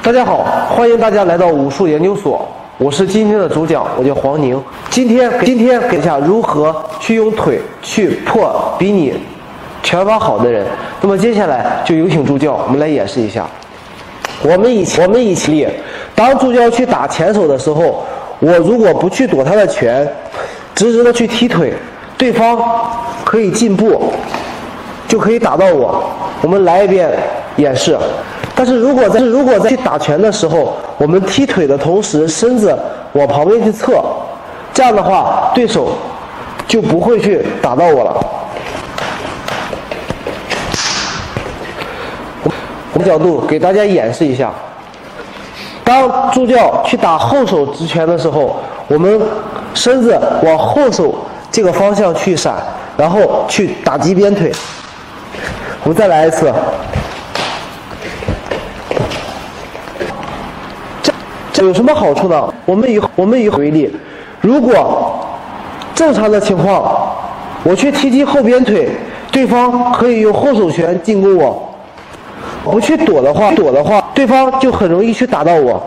大家好，欢迎大家来到武术研究所，我是今天的主讲，我叫黄宁。今天给一下如何去用腿去破比你拳法好的人。那么接下来就有请助教，我们来演示一下。我们一起练。当助教去打前手的时候，我如果不去躲他的拳，直直的去踢腿，对方可以进步，就可以打到我。我们来一遍演示。但是如果在去打拳的时候，我们踢腿的同时身子往旁边去侧，这样的话对手就不会去打到我了。我们角度给大家演示一下。当助教去打后手直拳的时候，我们身子往后手这个方向去闪，然后去打击边腿。我们再来一次。这有什么好处呢？我们以后为例，如果正常的情况，我去踢击后边腿，对方可以用后手拳进攻我。不去躲的话，对方就很容易去打到我。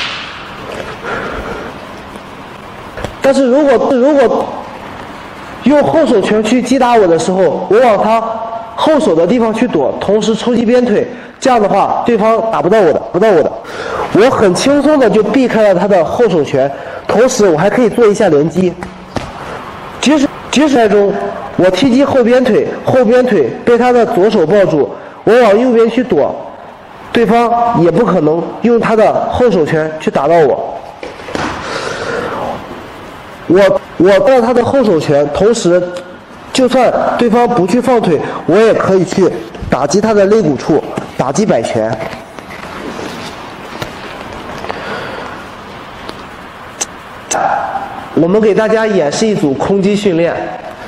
但是如果用后手拳去击打我的时候，我往他后手的地方去躲，同时抽击边腿，这样的话对方打不到我的。我很轻松的就避开了他的后手拳，同时我还可以做一下连击。即使中我踢击后边腿被他的左手抱住，我往右边去躲，对方也不可能用他的后手拳去打到我。我抱他的后手拳，同时就算对方不去放腿，我也可以去打击他的肋骨处，打击摆拳。我们给大家演示一组空击训练。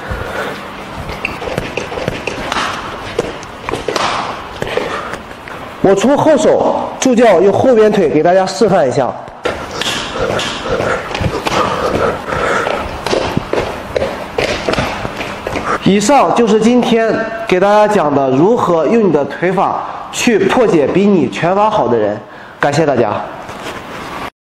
我出后手，助教用后边腿给大家示范一下。以上就是今天给大家讲的如何用你的腿法去破解比你拳法好的人。感谢大家。